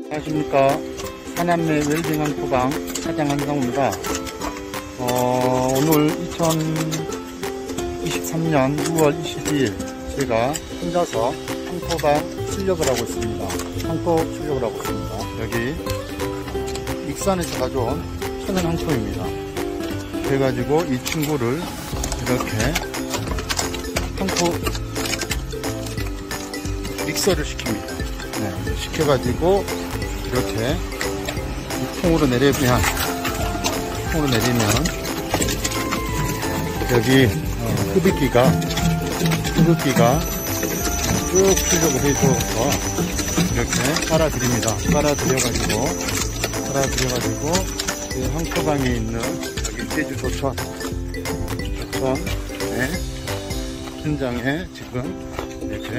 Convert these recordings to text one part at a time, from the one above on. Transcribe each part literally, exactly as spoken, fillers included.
안녕하십니까. 사남매 웰빙 한포방 사장 한상우입니다. 어, 오늘 이천이십삼 년 유월 이십이일 제가 혼자서 한포방 출력을 하고 있습니다. 한포 출력을 하고 있습니다. 여기 익산에서 가져온 천연 한포입니다. 그래가지고 이 친구를 이렇게 한포 믹서를 시킵니다. 네, 시켜가지고 이렇게 이 통으로 내리면 통으로 내리면 여기 어, 흡입기가 흡입기가 쭉 출력을 해줘서 이렇게 빨아들입니다. 빨아들여가지고 빨아들여가지고 그 한포방에 있는 여기 제주 조천 조천의 현장에 지금 이렇게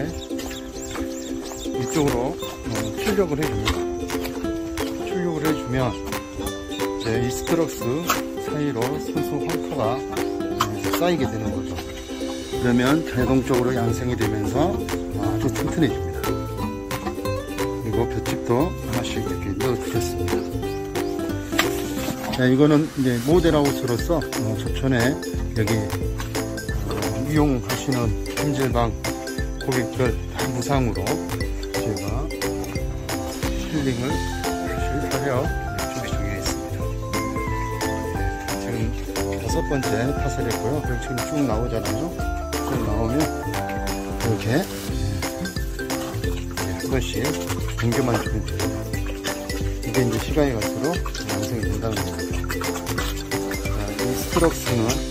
이쪽으로 어, 출력을 해줍니다. 출력을 해주면 이제 이스트럭스 사이로 손수 황토가 쌓이게 되는 거죠. 그러면 자동적으로 양생이 되면서 아주 튼튼해집니다. 그리고 볏짚도 하나씩 이렇게 넣어주셨습니다. 자, 이거는 이제 모델하우스로서 어, 조천에 여기 어, 이용하시는 찜질방 고객들 다 무상으로 제가 힐링을 하려 준비 중에 있습니다. 지금 다섯 번째 탓을 했고요. 그리고 지금 쭉 나오잖아요. 쭉 나오면 이렇게 한 번씩 당겨만 주면 됩니다. 이게 이제 시간이 갈수록 양성이 된다는 겁니다. 자, 이 스트럭스는